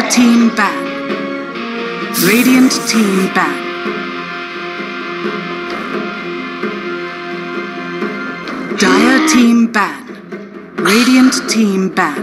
team ban. Radiant team ban. Dire team ban. Radiant team ban.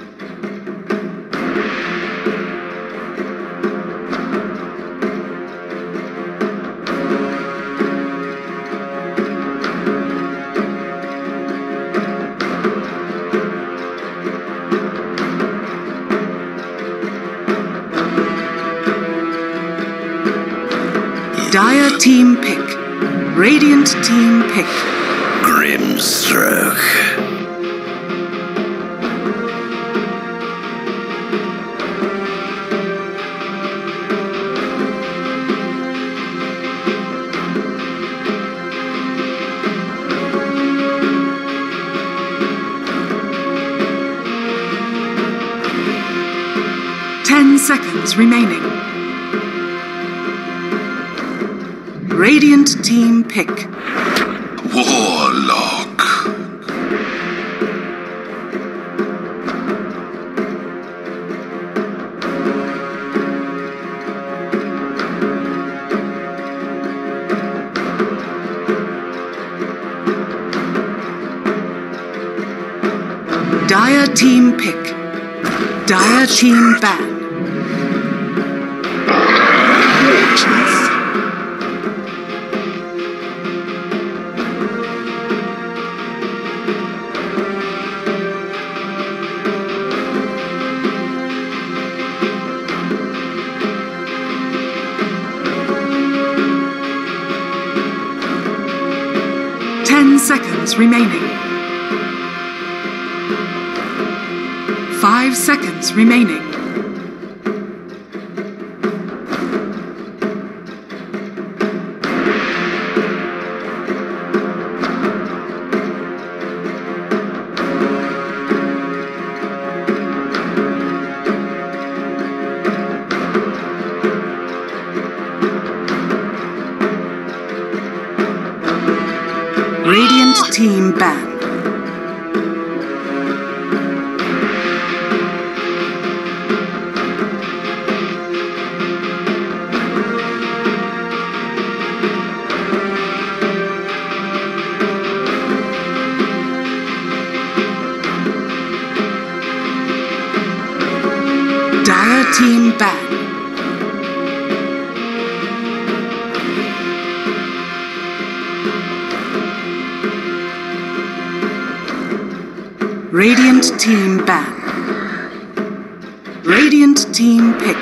Dire team pick. Radiant team pick. Grimstroke. Seconds remaining. Radiant team pick. Warlock. Dire team pick. Dire team ban. Seconds remaining. 5 seconds remaining. Radiant team ban. Dire team ban. Radiant team ban. Radiant team pick.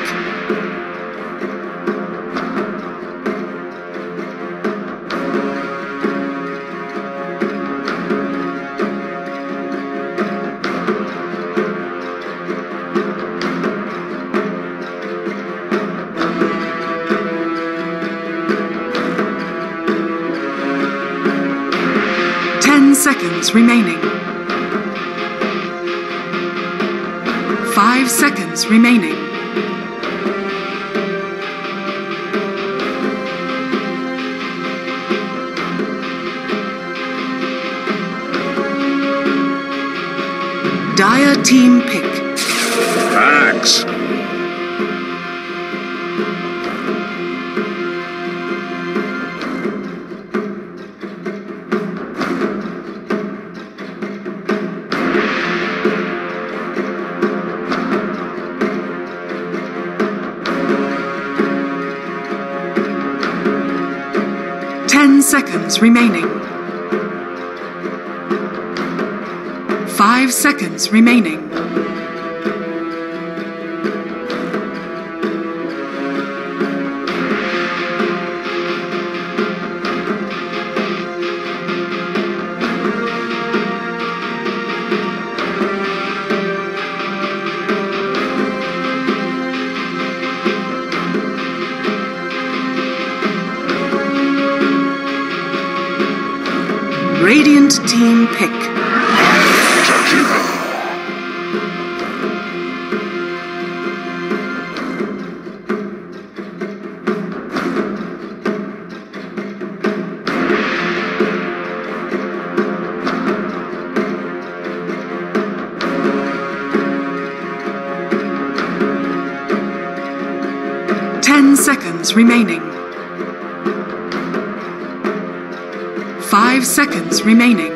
Seconds remaining. 5 seconds remaining. Dire team pick. Axe. Seconds remaining. 5 seconds remaining. Radiant team pick. seconds remaining. 5 seconds remaining.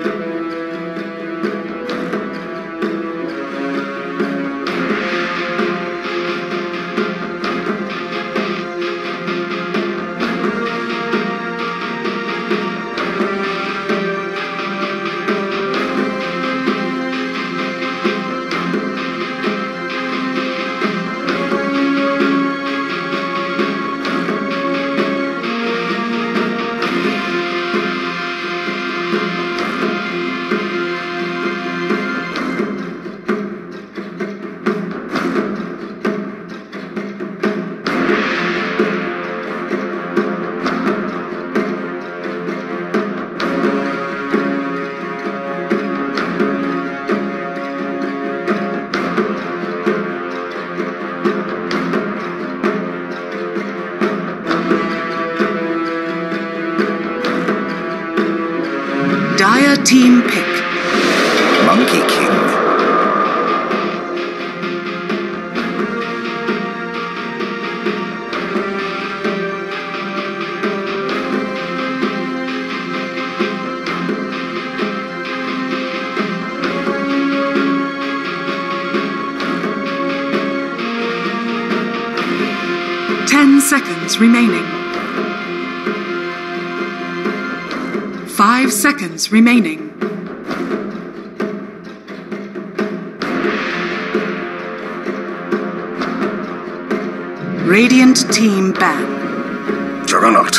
Dire team pick. Monkey King. Seconds remaining. 5 seconds remaining. Radiant team ban. Juggernaut.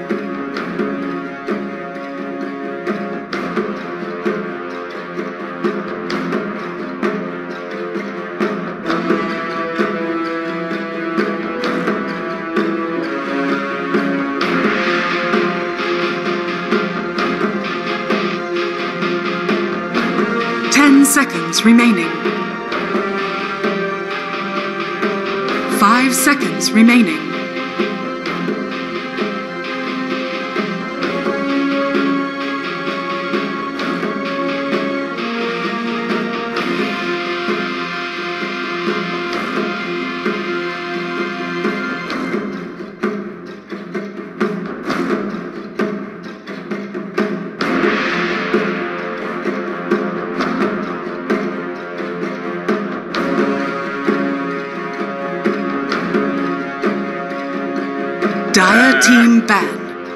Seconds remaining. 5 seconds remaining. Dire team ban.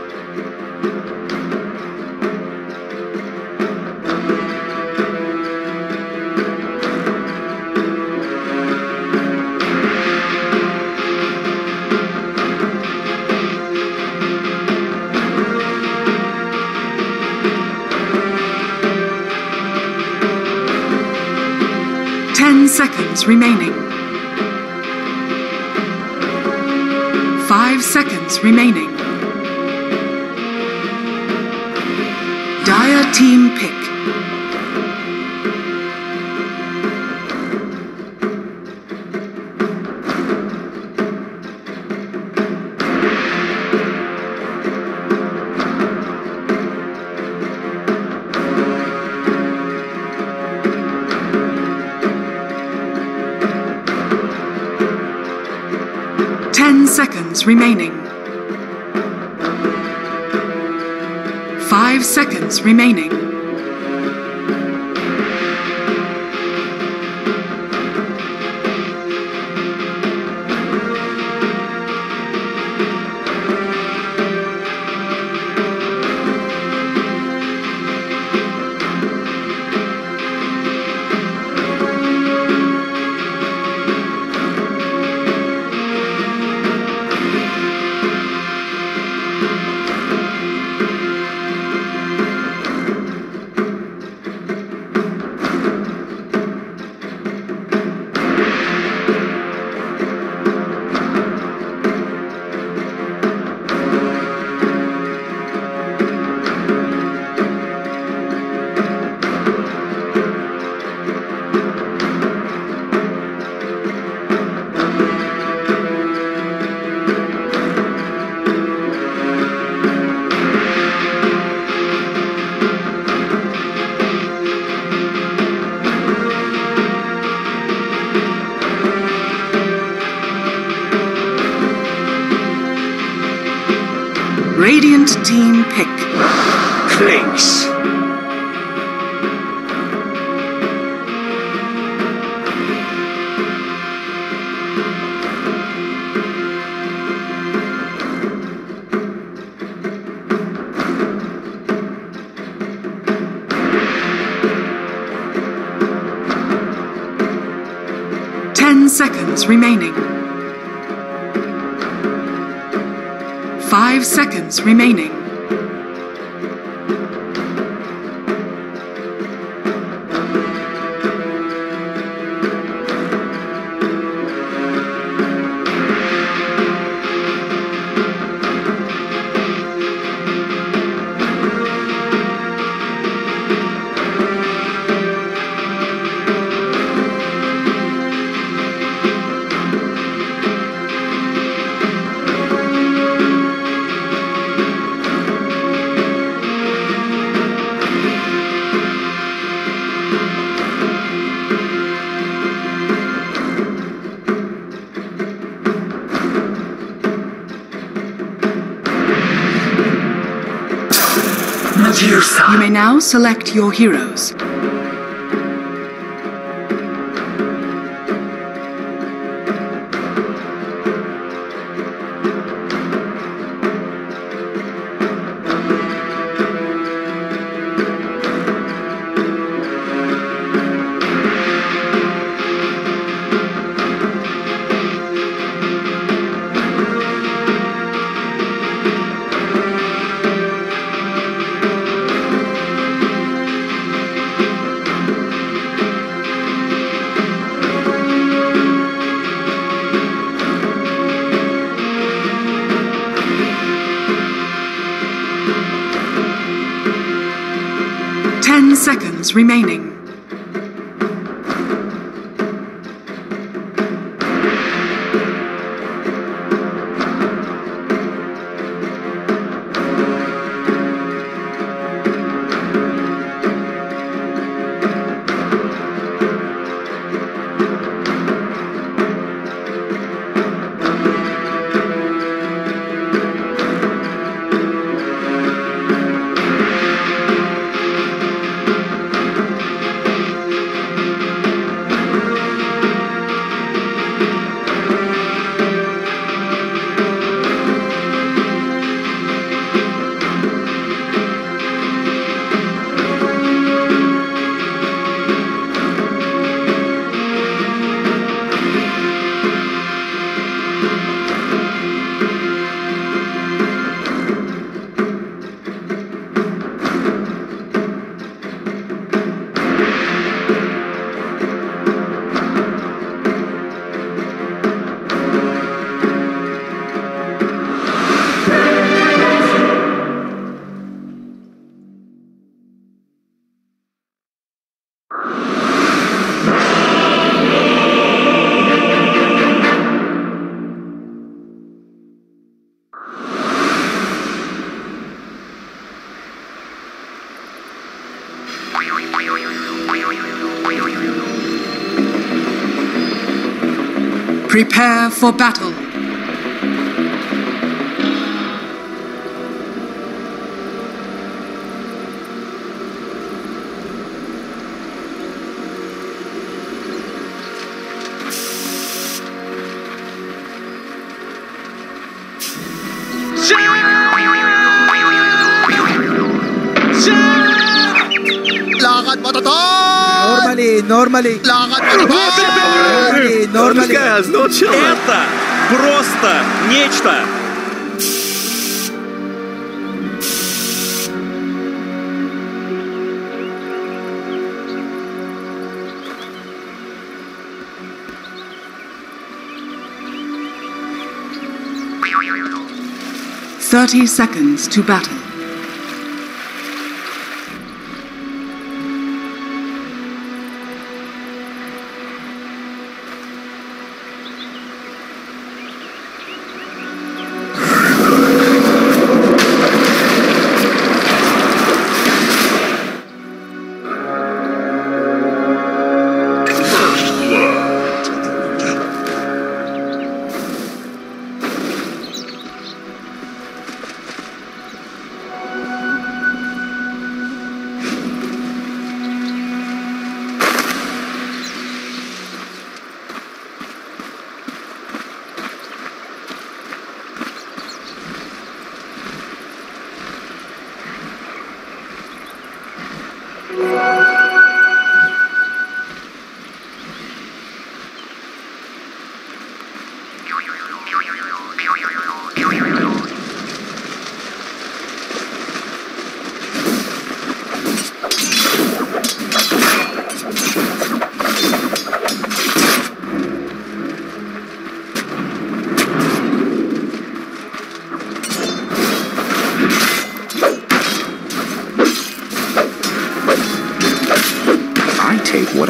Seconds remaining. 5 seconds remaining. Dire team pick. Seconds remaining. 5 seconds remaining. Radiant team pick. Place. Seconds remaining. 5 seconds remaining. You may now select your heroes. Seconds remaining. Prepare for battle. Lakad mo to! Normally. Lakad mo to! Normally. Это просто нечто! Thirty seconds to battle.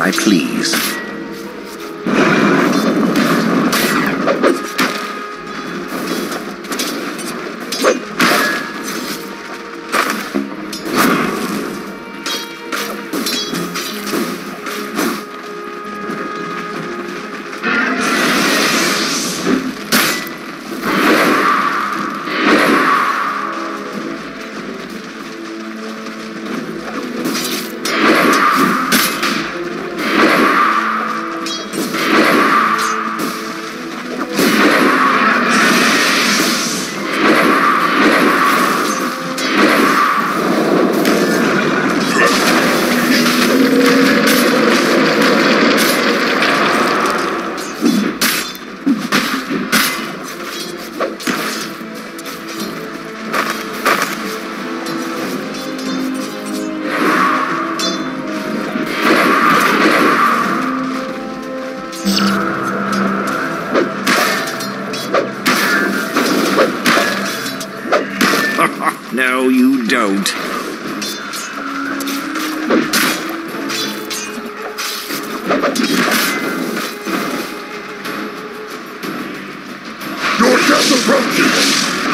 I please. No, you don't. Your death approaches!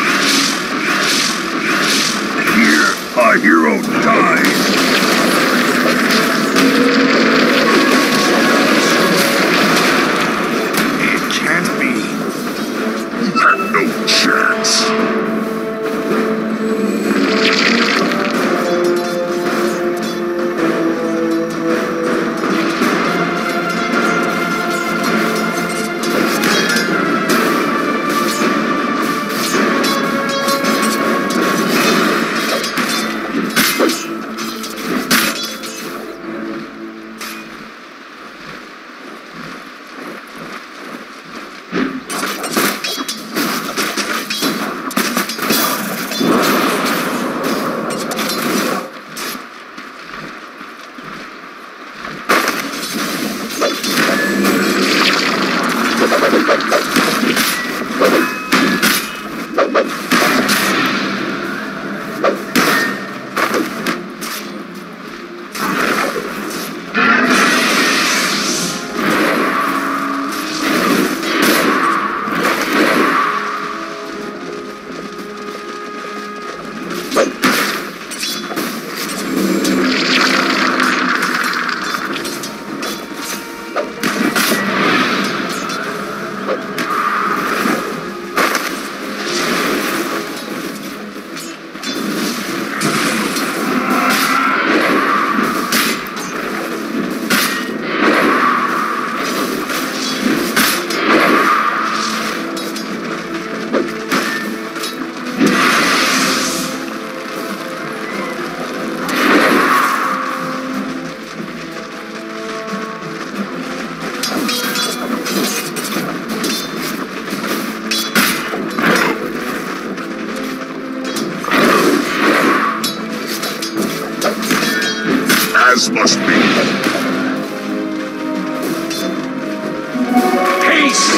Here, our hero dies! It can't be. You have no chance. As must be. Haste!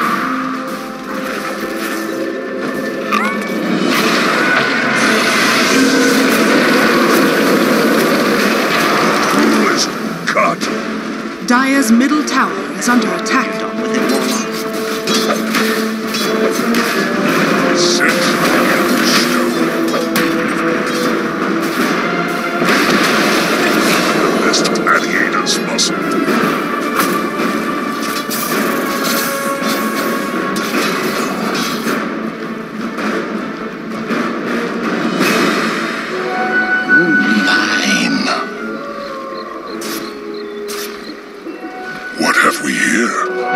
Who is cut? Dire's middle tower is under attack. Set in stone. The best gladiator's muscle. Mine. What have we here?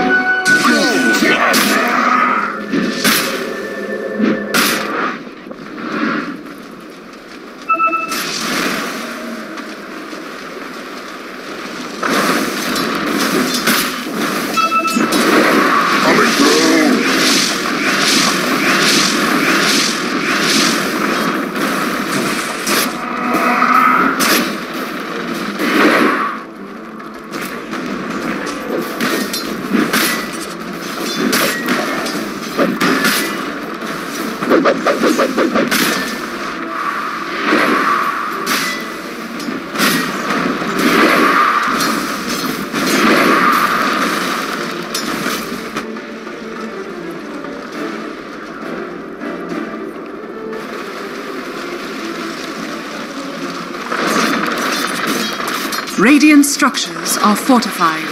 Radiant structures are fortified.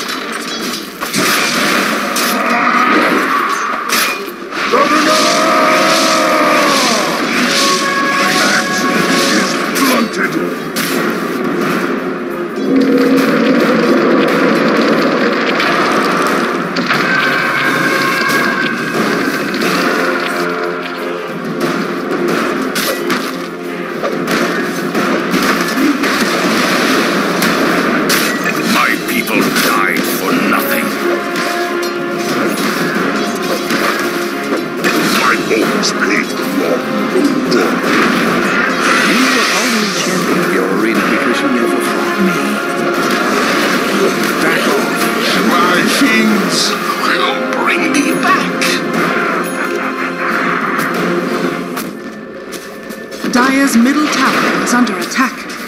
Dire's middle tower is under attack.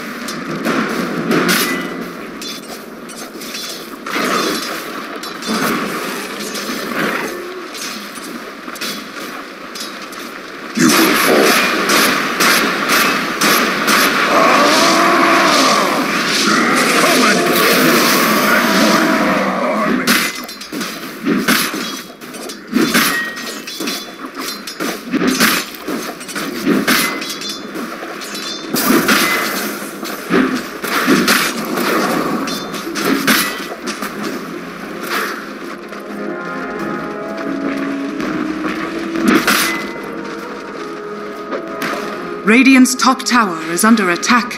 You will fall. Radiant's top tower is under attack.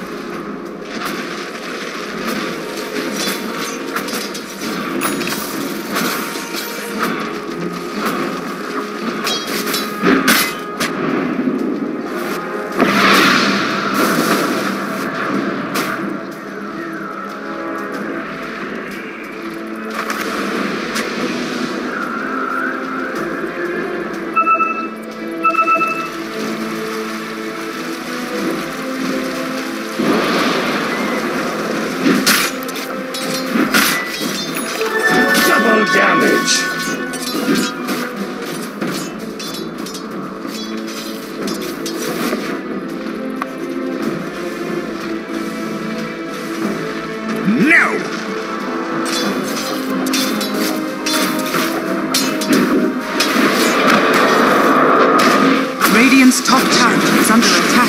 Damage. No! Radiant's top tower is under attack.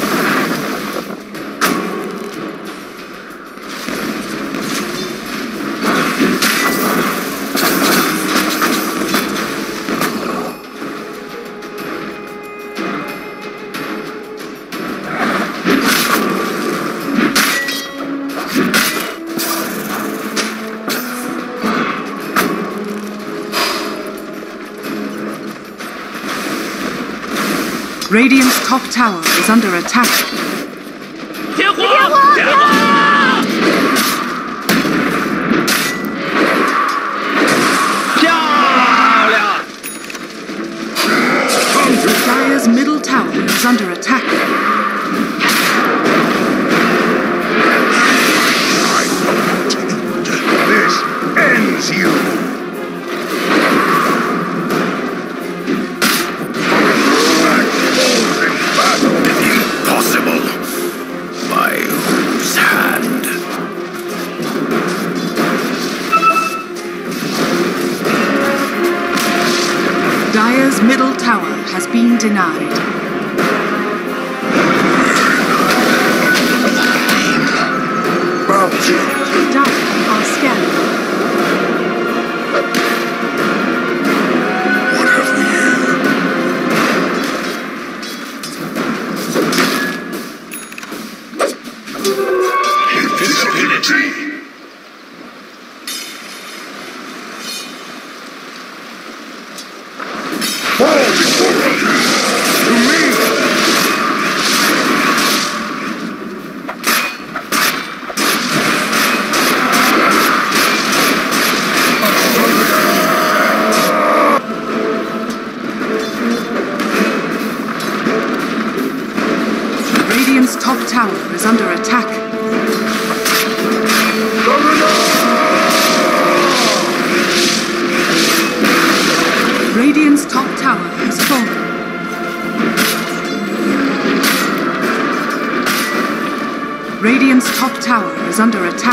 Radiant's top tower is under attack. Dire's middle tower is under attack. This ends you. Dire's middle tower has been denied. Dire are scanning. What have we here? Invisibility. Radiant's top tower is under attack. Radiant's top tower has fallen. Radiant's top tower is under attack.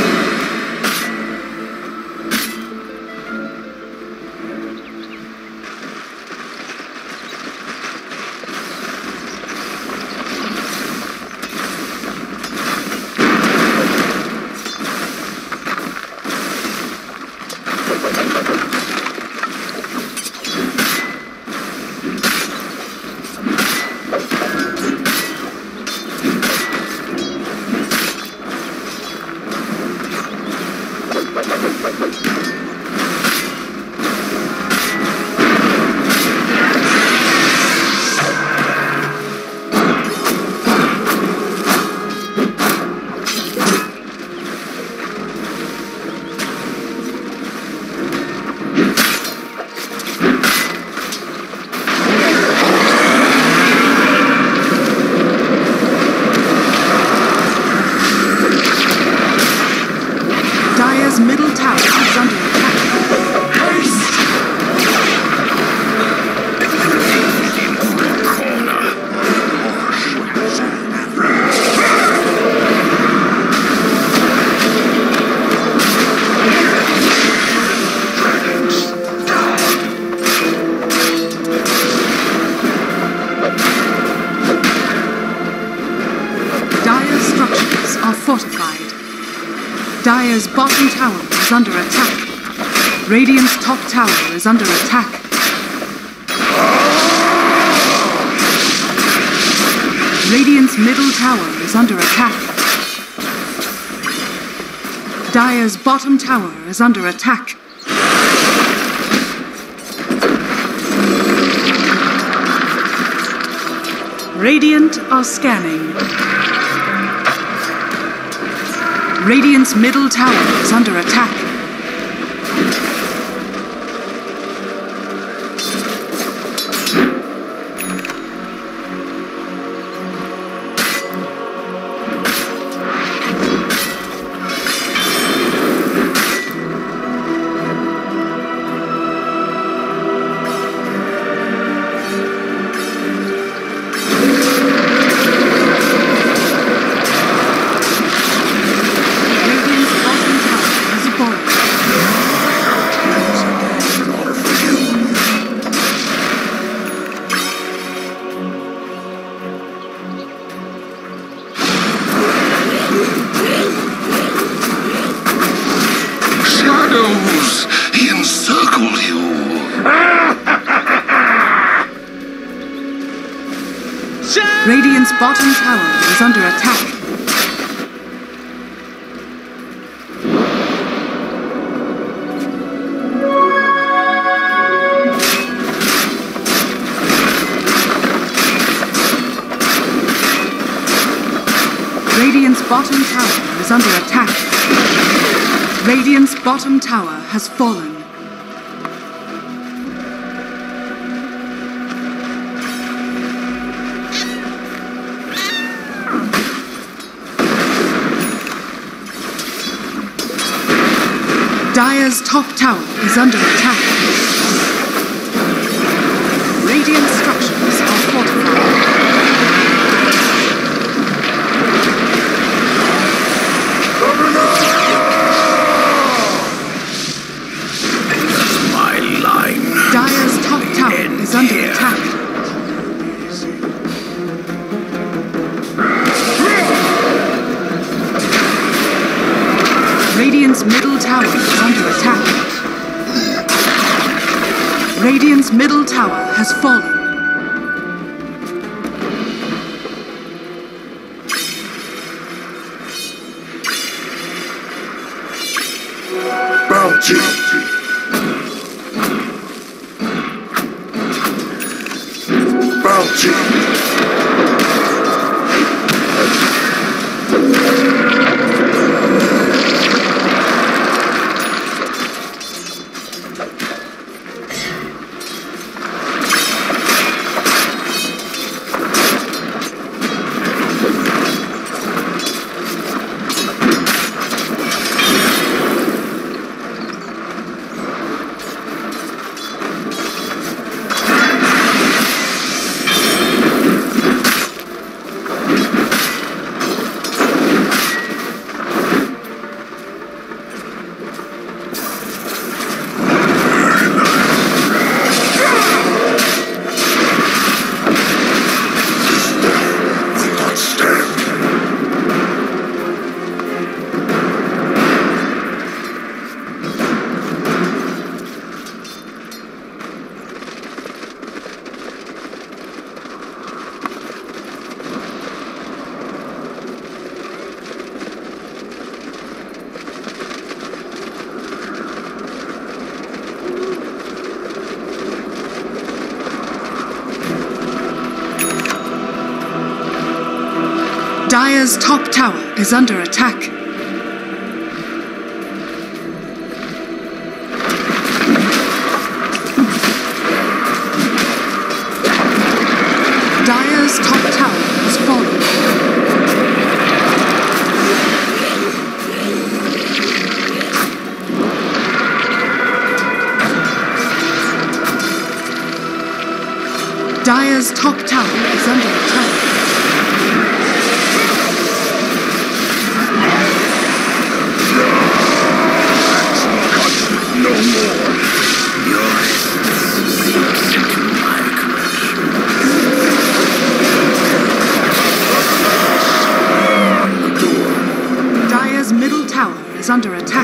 Dire's middle tower is under attack. Dire's structures are fortified. Dire's bottom tower is under attack. Radiant's top tower is under attack. Radiant's middle tower is under attack. Dire's bottom tower is under attack. Radiant are scanning. Radiant's middle tower is under attack. Shadows encircle you. Radiant's bottom tower is under attack. Radiant's bottom tower is under attack. Radiant's bottom tower has fallen. Dire's top tower is under attack. Radiant structures are fortified. Dire's top tower is under attack. Radiant's middle tower is under attack. Radiant's middle tower has fallen. Bounty. Dire's top tower is under attack. Dire's top tower has fallen. Dire's top tower is under attack. No more. Your essence sinks into my corruption. Dire's middle tower is under attack.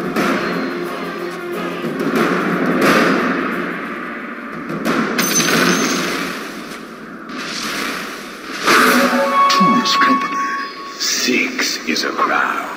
Two is company. 6 is a crowd.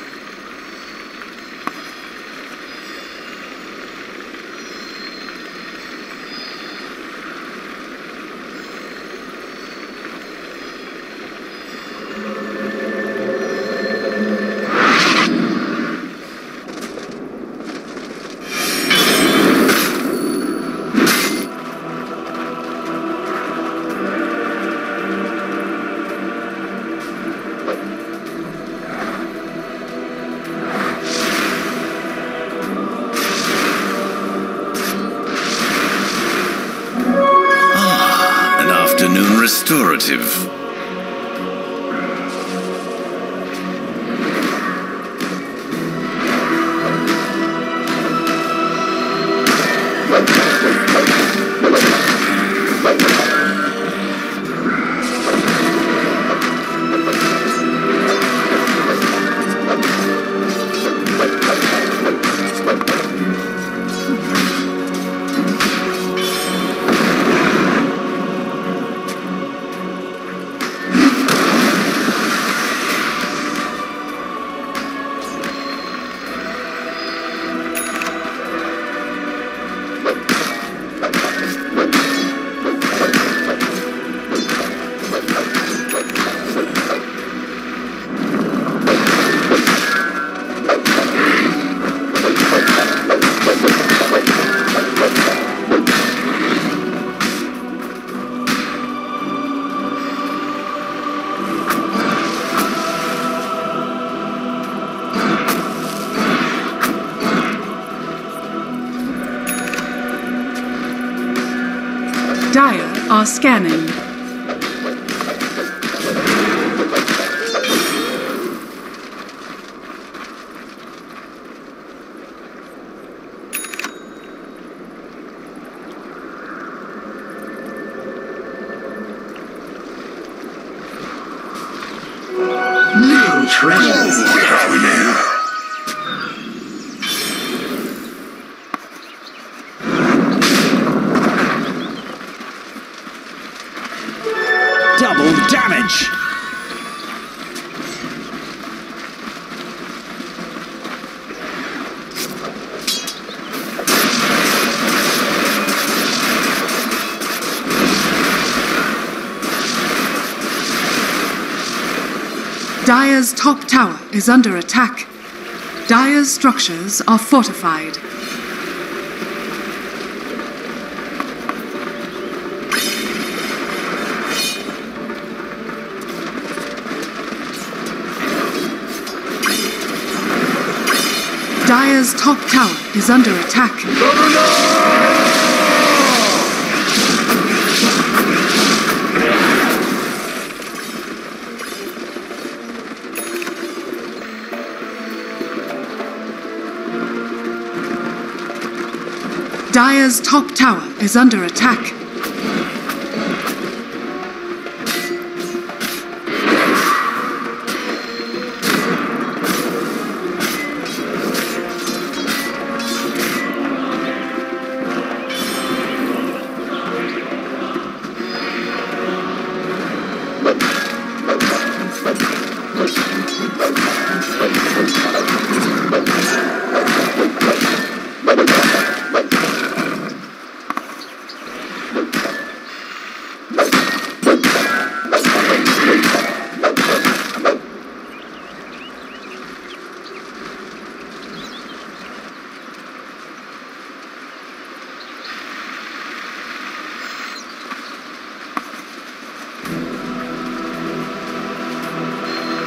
Afternoon restorative. Dire are scanning. Little treasures. What have we here? Double damage. Dire's top tower is under attack. Dire's structures are fortified. Dire's top tower is under attack. Dire's top tower is under attack.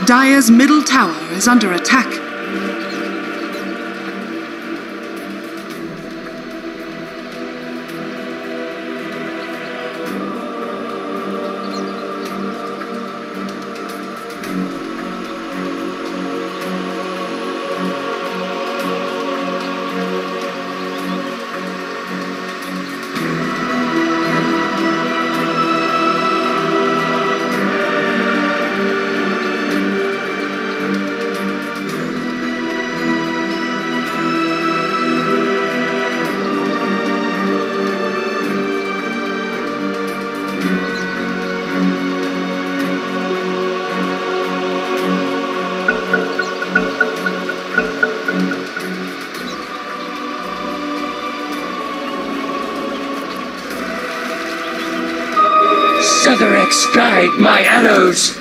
Dire's middle tower is under attack. Sothorex guide my arrows!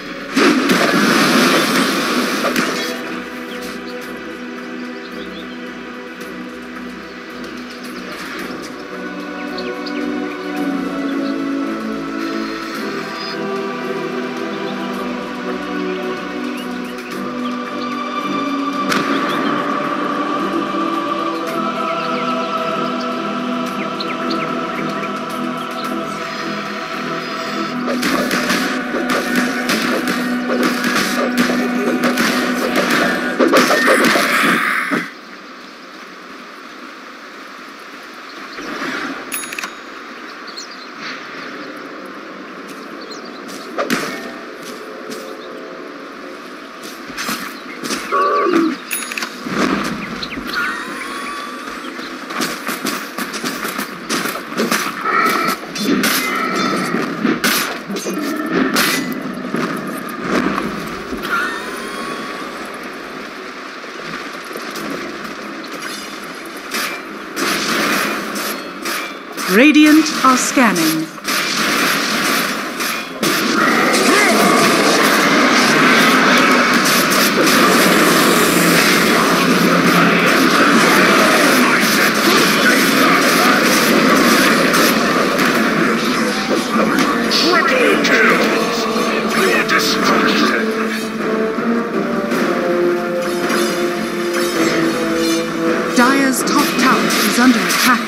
Radiant are scanning. Triple kills! Your destruction! Dire's top tower is under attack.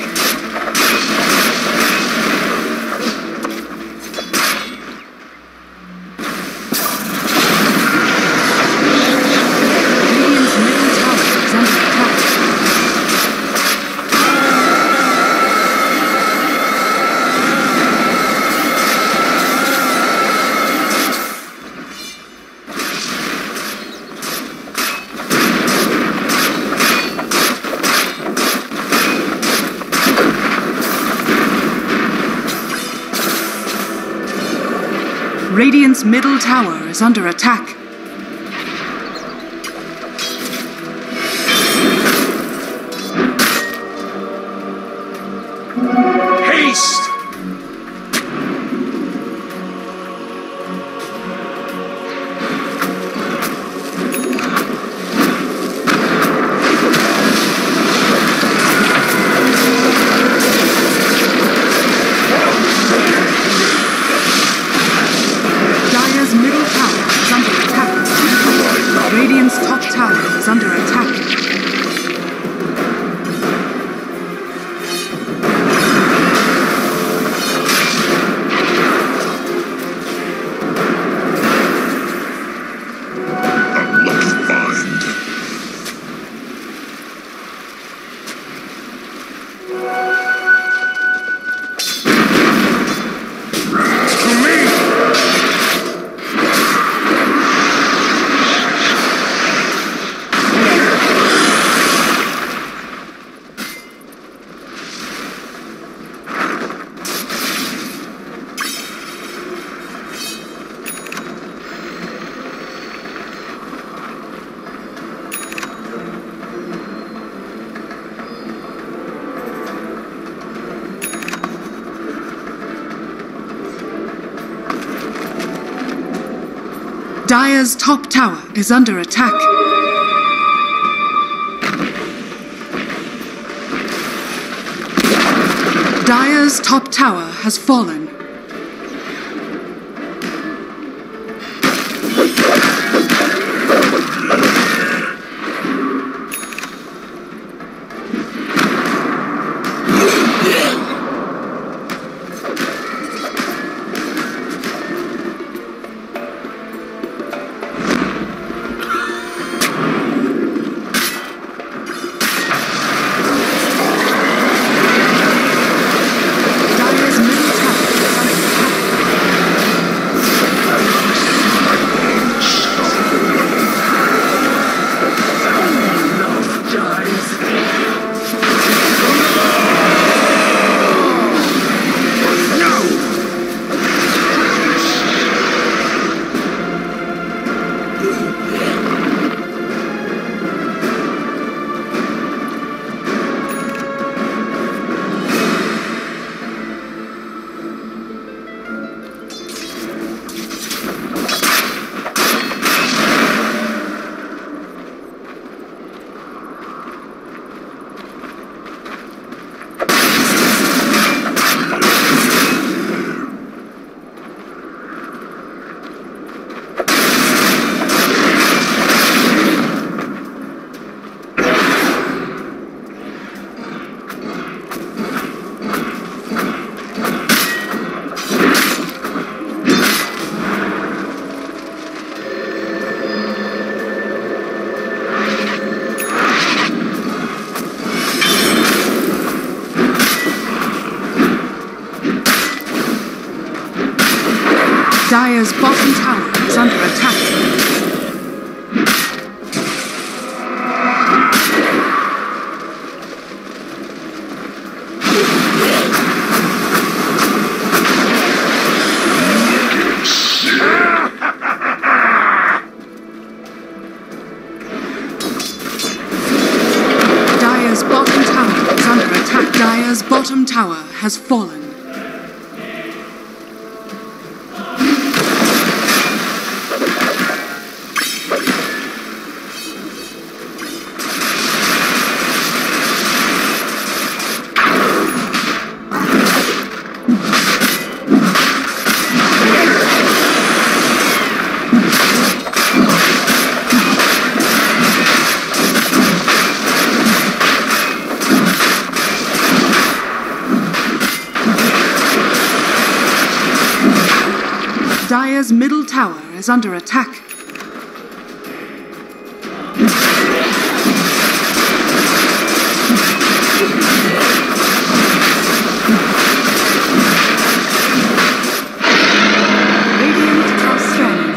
Radiant's middle tower is under attack. Haste! Dire's middle tower is under attack. Radiant's top tower is under attack. Dire's top tower is under attack. Dire's top tower has fallen. Dire's bottom tower is under attack. Dire's bottom tower is under attack. Dire's bottom tower has fallen. Dire's middle tower is under attack. Radiant are strong.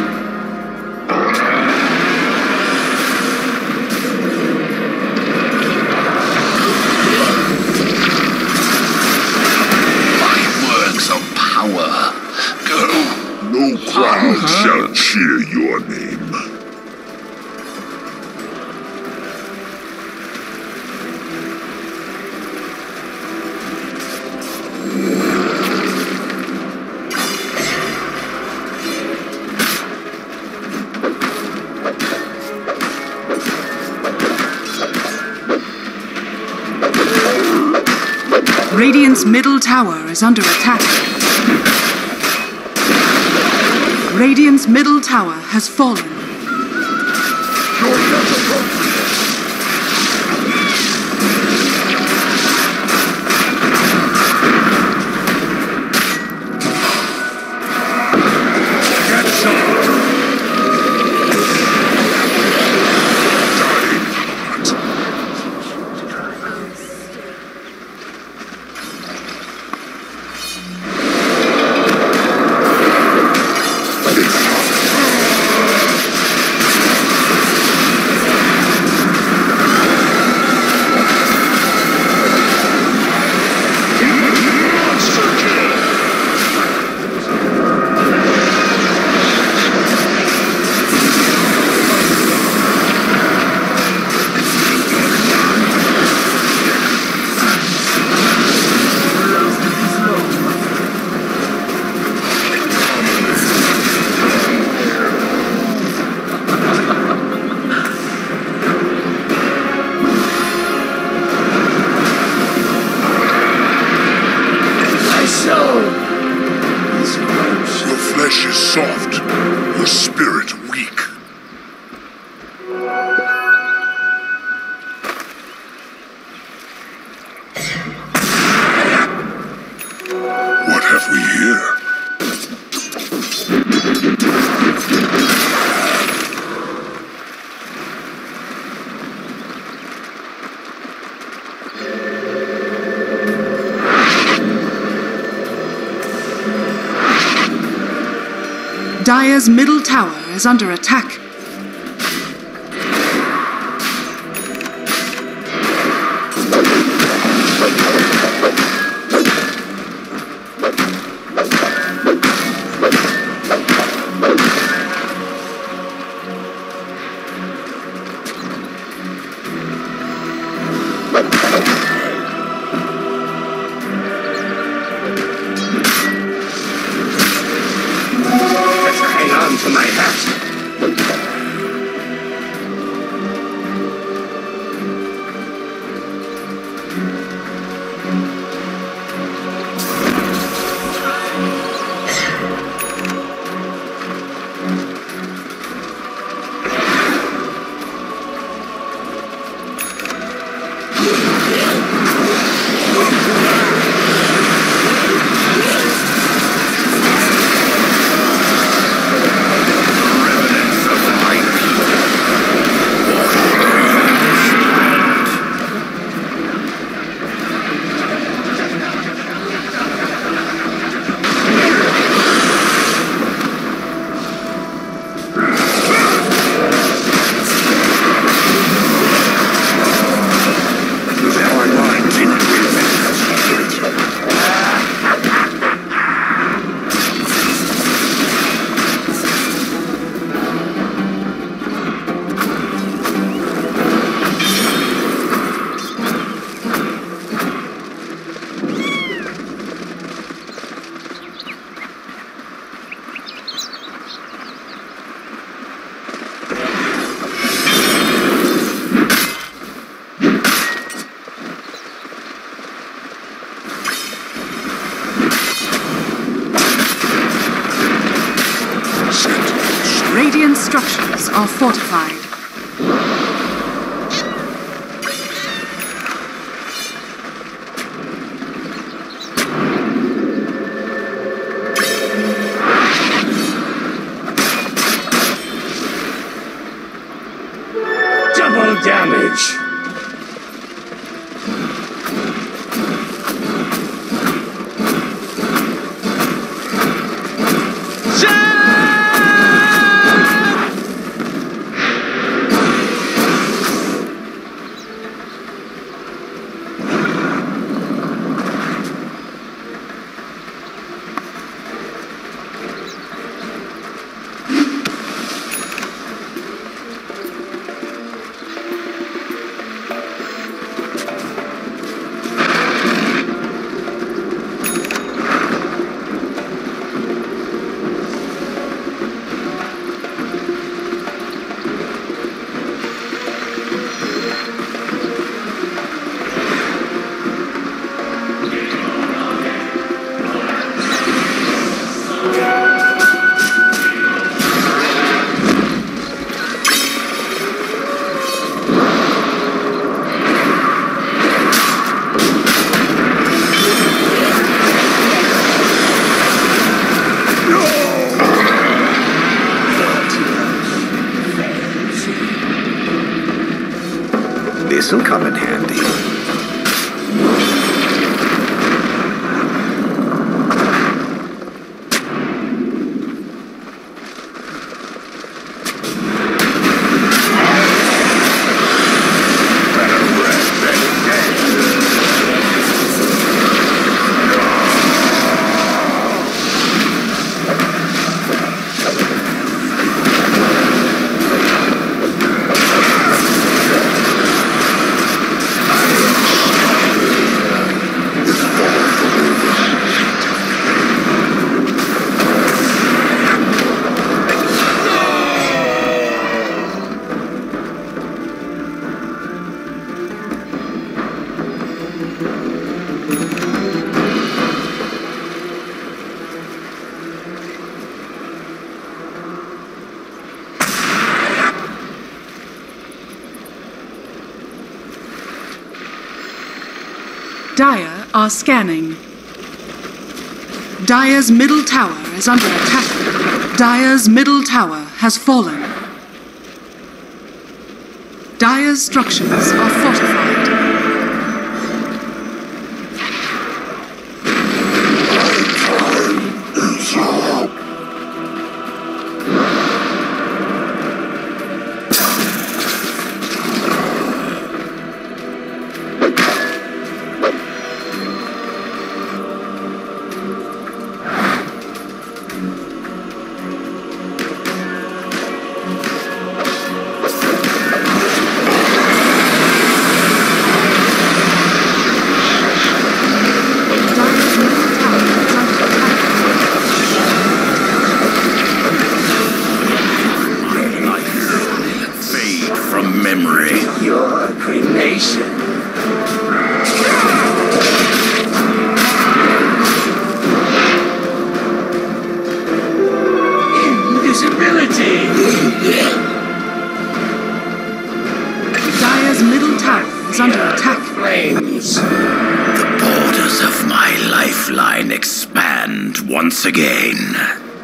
Fireworks of power. Go. No crowd shall cheer your name. Radiant's middle tower is under attack. Radiant's middle tower has fallen. Your flesh is soft, your spirit weak. What have we here? Dire's middle tower is under attack. Hang on to my hat. Radiant structures are fortified. Double damage. This'll come in handy. Dire are scanning. Dire's middle tower is under attack. Dire's middle tower has fallen. Dire's structures are fortified. Dire's middle tower is under attack. Flames. The borders of my lifeline expand once again.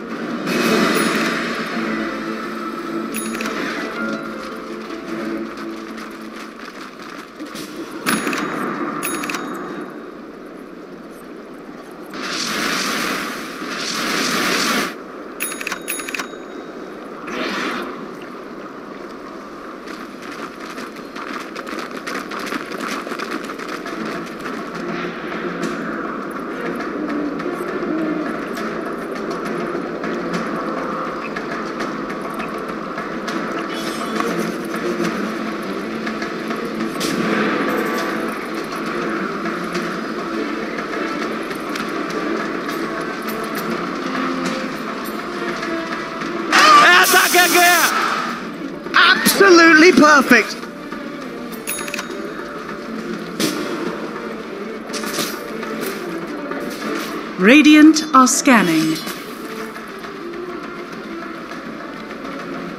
Absolutely perfect. Radiant are scanning.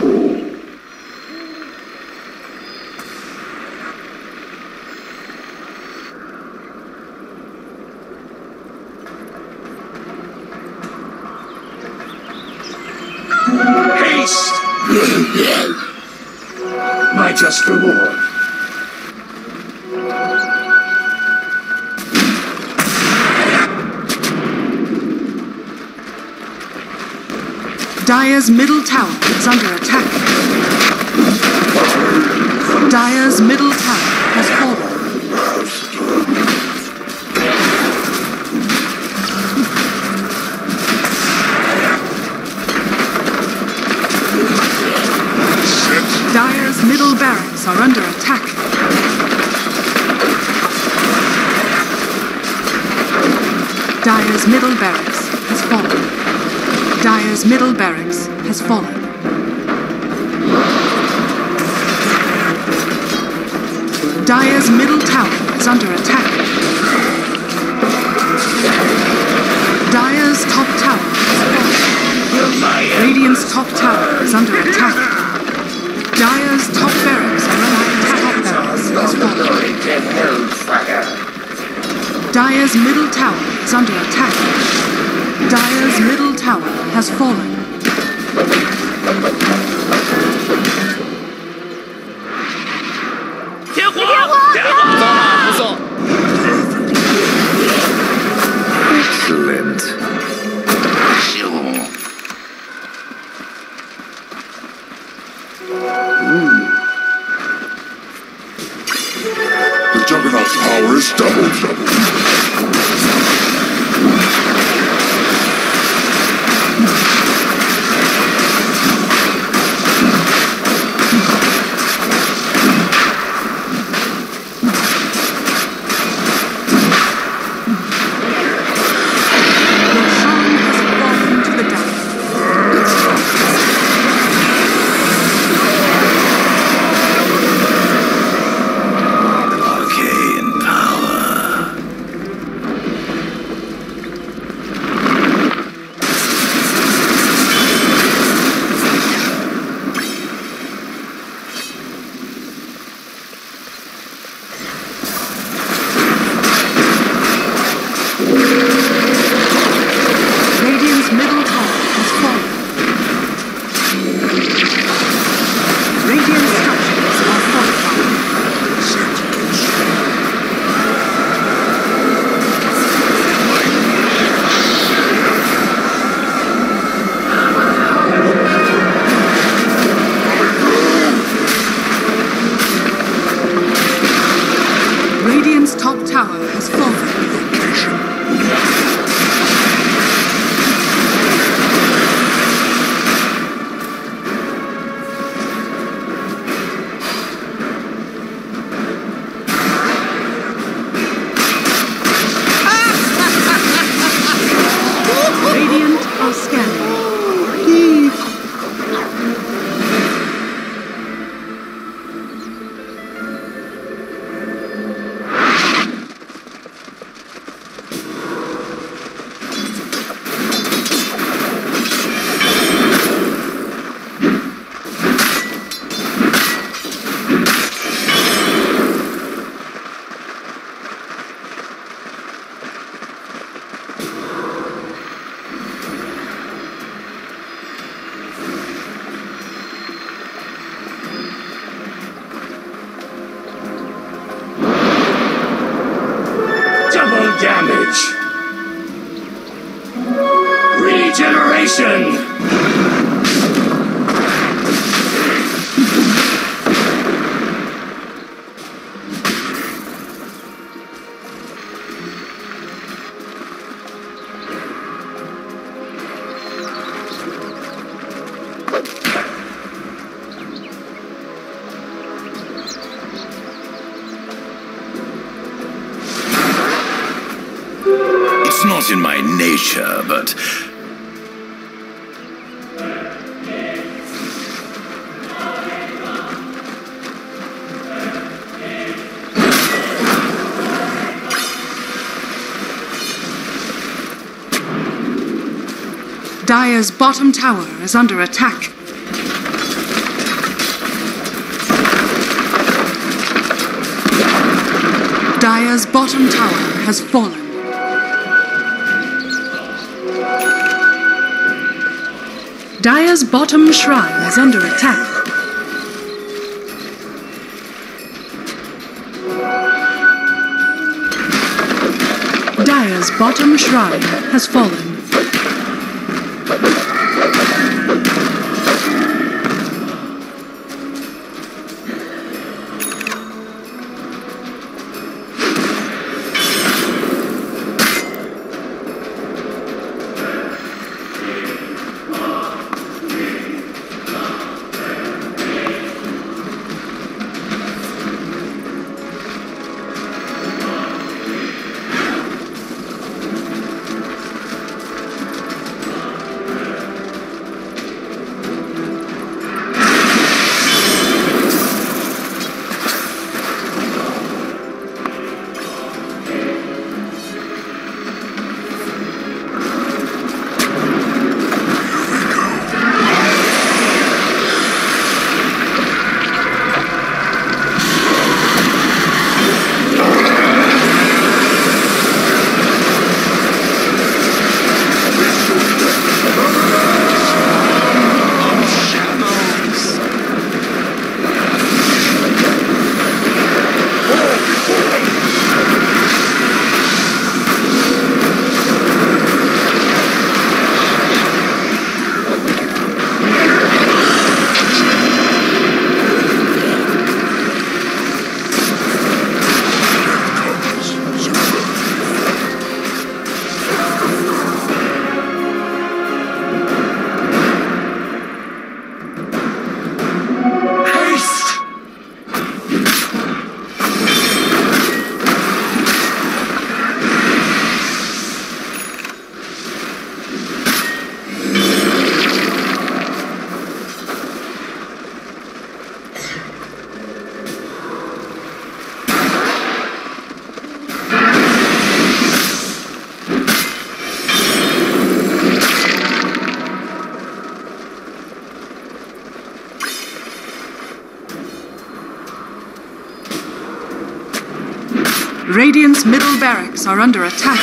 Haste! My just reward. Dire's middle tower is under attack. Dire's middle tower has fallen. Dire's middle barracks are under attack. Dire's middle barracks has fallen. Dire's middle barracks has fallen. Dire's middle tower is under attack. Dire's top tower has fallen. Radiant's top tower is under attack. Dire's top barracks are under attack. Has fallen. Dire's middle tower is under attack. Dire's middle tower has fallen. Excellent. The Juggernaut's power is double. Damage. Regeneration. It's not in my nature, but... Dire's bottom tower is under attack. Dire's bottom tower has fallen. Dire's bottom shrine is under attack. Dire's bottom shrine has fallen. Radiant's middle barracks are under attack.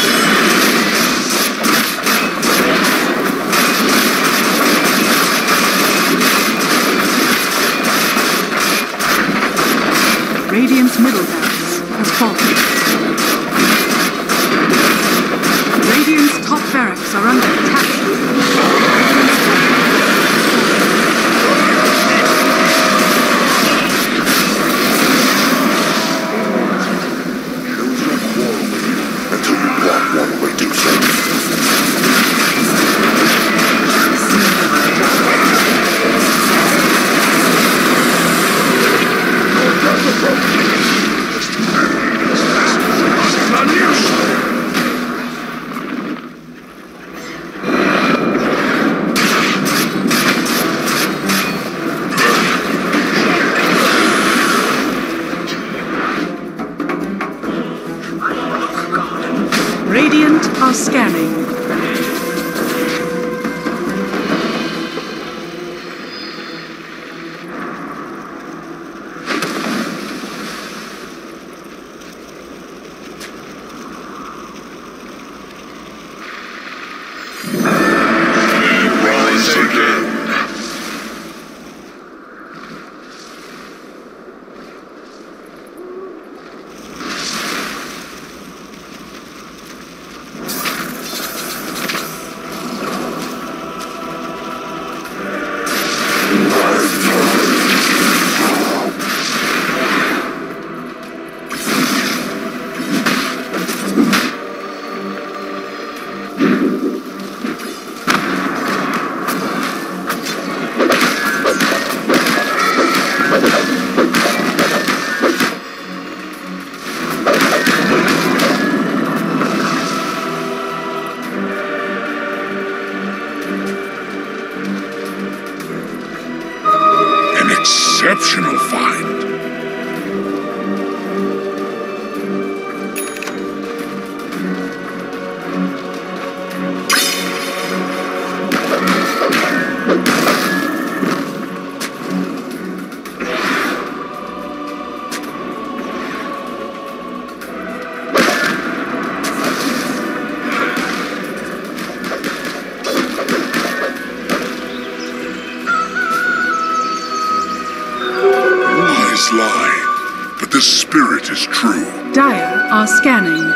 Radiant's middle barracks has fallen. Radiant's top barracks are under attack. Radiant are scanning. Rise again. Exceptional find. lie, but the spirit is true. Dire are scanning.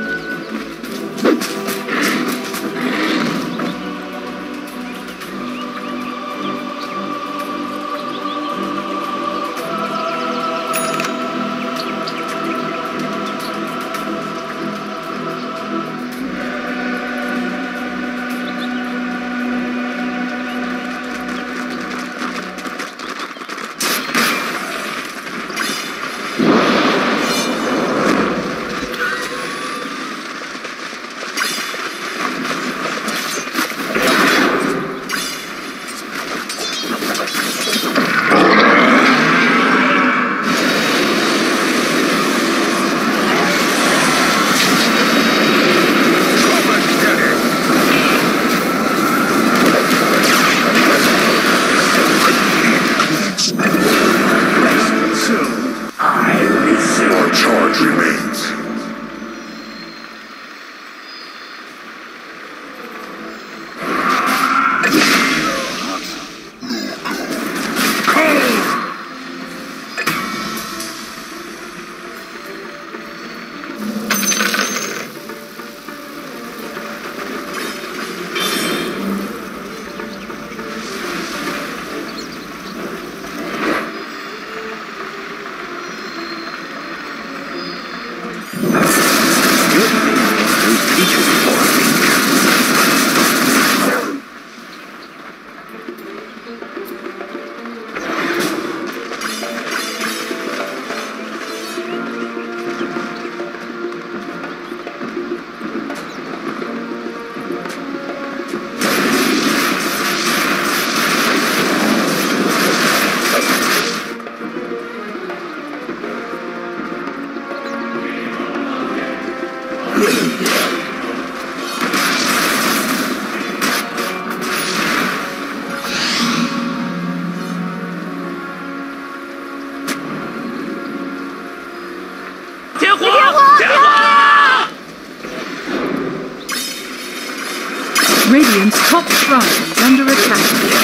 Radiant's top shrine is under attack.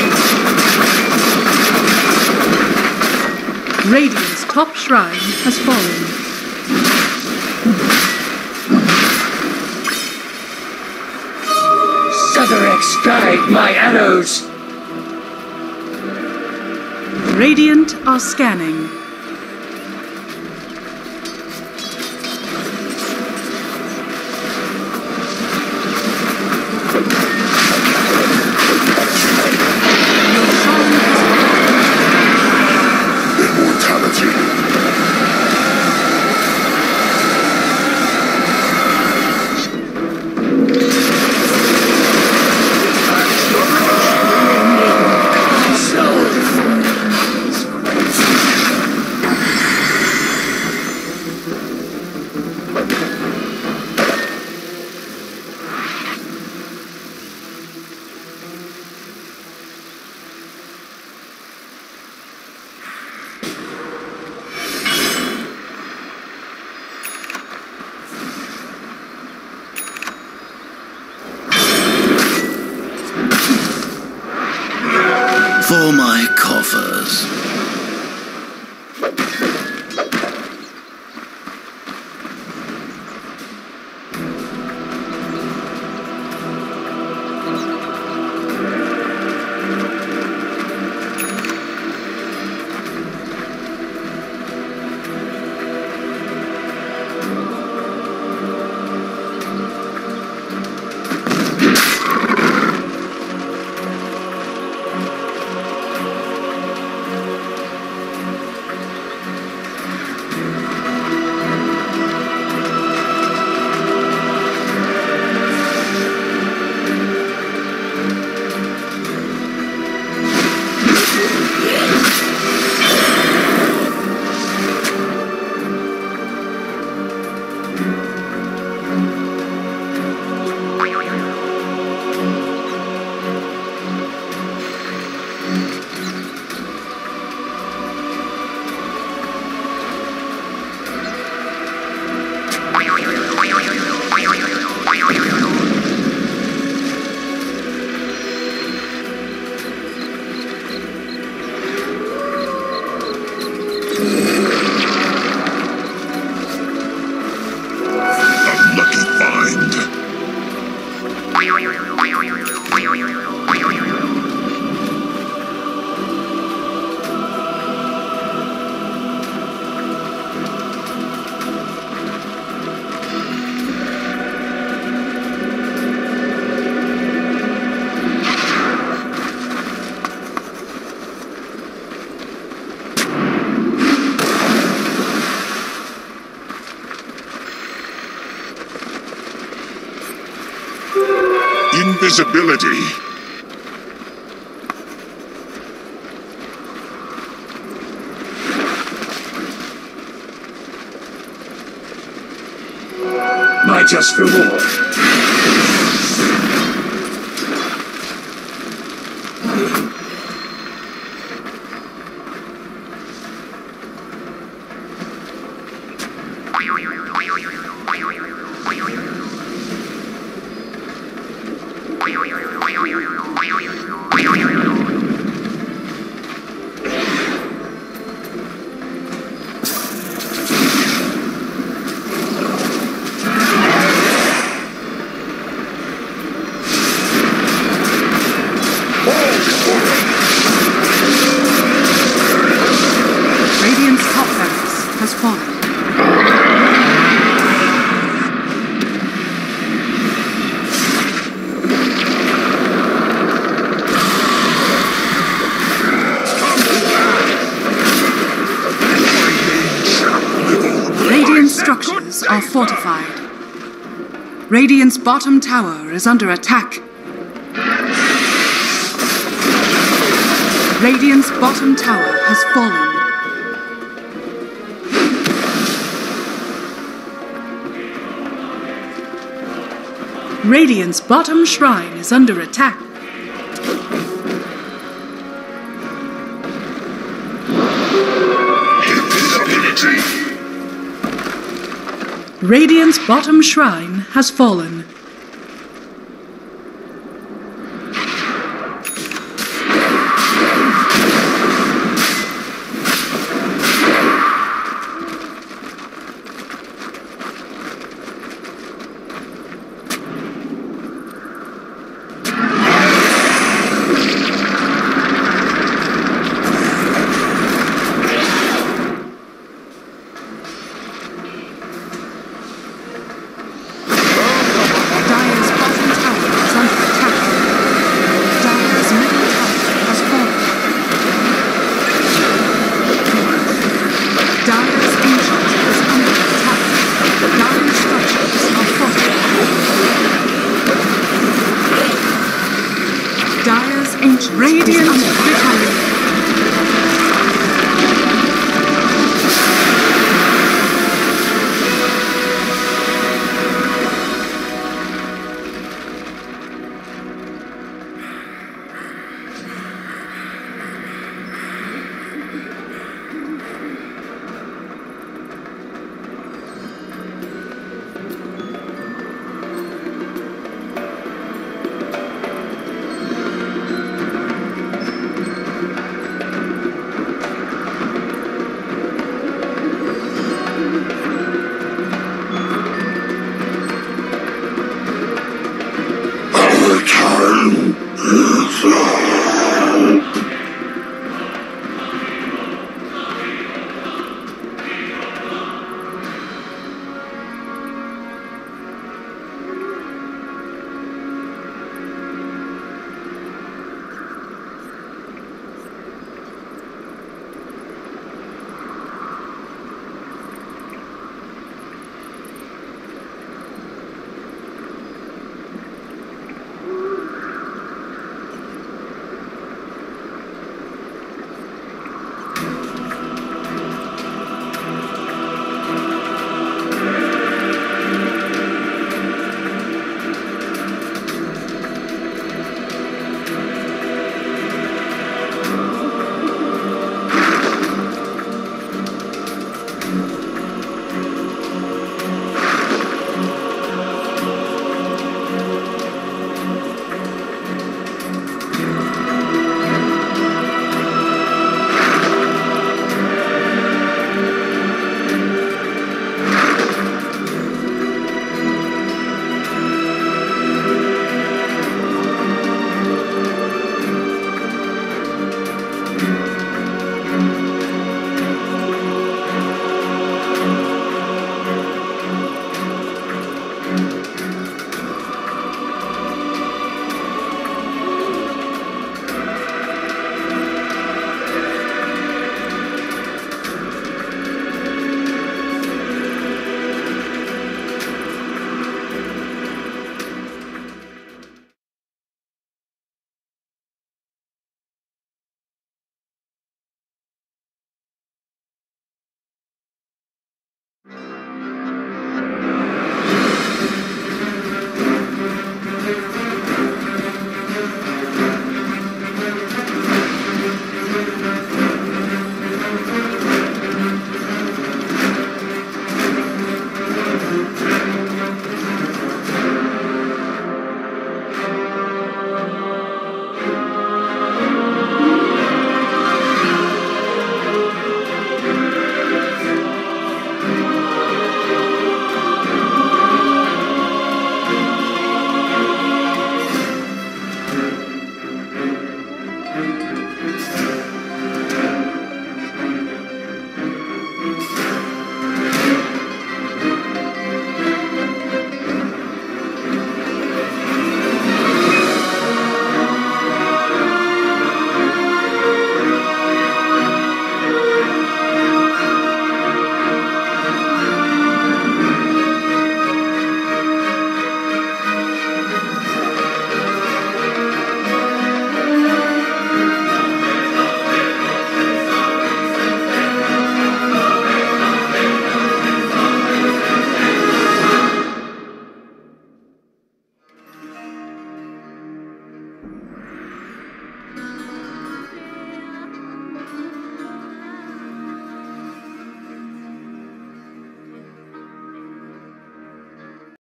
Radiant's top shrine has fallen. Sutherix, guide my arrows! Radiant are scanning. For my coffers. invisibility. My just reward. Radiant's top barracks has fallen. Radiant structures are fortified. Radiant's bottom tower is under attack. Radiant's bottom tower has fallen. Radiant's bottom shrine is under attack. Invisibility. Radiant's bottom shrine has fallen. Dire's bottom tower is under attack. Dire's middle tower has fallen. Dire's ancient is under attack. Dire's structures are fortified. Dire's ancient Radiant victory.